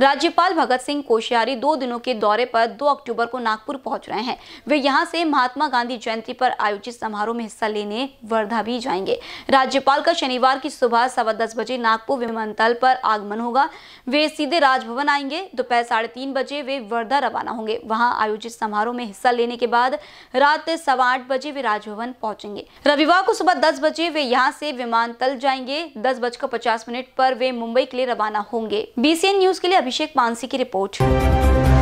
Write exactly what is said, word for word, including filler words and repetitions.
राज्यपाल भगत सिंह कोश्यारी दो दिनों के दौरे पर दो अक्टूबर को नागपुर पहुंच रहे हैं। वे यहां से महात्मा गांधी जयंती पर आयोजित समारोह में हिस्सा लेने वर्धा भी जाएंगे। राज्यपाल का शनिवार की सुबह सवा दस बजे नागपुर विमानतल पर आगमन होगा। वे सीधे राजभवन आएंगे। दोपहर साढ़े तीन बजे वे वर्धा रवाना होंगे। वहां आयोजित समारोह में हिस्सा लेने के बाद रात सवा आठ बजे वे राजभवन पहुंचेंगे। रविवार को सुबह दस बजे वे यहां से विमानतल जाएंगे। दस बजकर पचास मिनट पर वे मुंबई के लिए रवाना होंगे। बीसीएन न्यूज के लिए अभिषेक मानसी की रिपोर्ट।